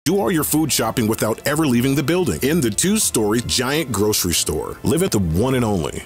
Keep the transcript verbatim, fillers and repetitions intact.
Do all your food shopping without ever leaving the building in the two-story giant grocery store. Live at the one and only